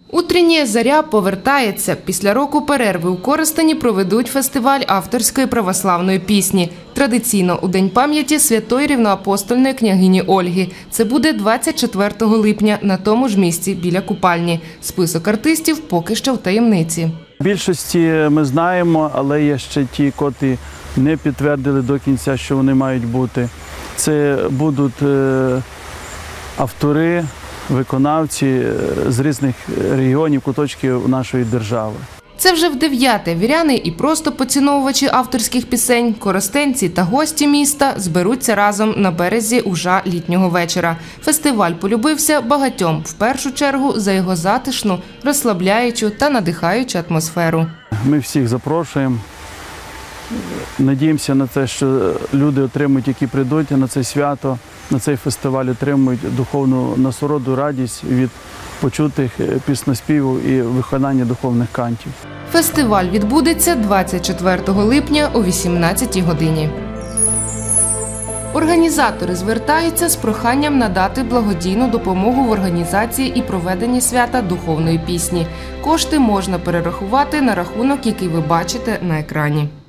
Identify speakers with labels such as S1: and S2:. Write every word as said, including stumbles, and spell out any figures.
S1: Утренняя заря повертається. Після року перерви у Коростені проведуть фестиваль авторської православної пісні. Традиційно у День пам'яті святої рівноапостольної княгині Ольги. Це буде двадцять четвертого липня на тому ж місці біля купальні. Список артистів поки що в таємниці.
S2: Більшості ми знаємо, але є ще ті, котрі не підтвердили до кінця, що вони мають бути. Це будуть автори, виконавці з різних регіонів, куточків нашої держави.
S1: Це вже вдев'яте. Віряни і просто поціновувачі авторських пісень, коростенці та гості міста зберуться разом на березі Ужа літнього вечора. Фестиваль полюбився багатьом, в першу чергу за його затишну, розслабляючу та надихаючу атмосферу.
S2: Ми всіх запрошуємо. Надіємося на те, що люди отримують, які прийдуть на це свято, на цей фестиваль, отримують духовну насолоду, радість від почутих піснеспівів і виконання духовних кантів.
S1: Фестиваль відбудеться двадцять четвертого липня о вісімнадцятій годині. Організатори звертаються з проханням надати благодійну допомогу в організації і проведенні свята духовної пісні. Кошти можна перерахувати на рахунок, який ви бачите на екрані.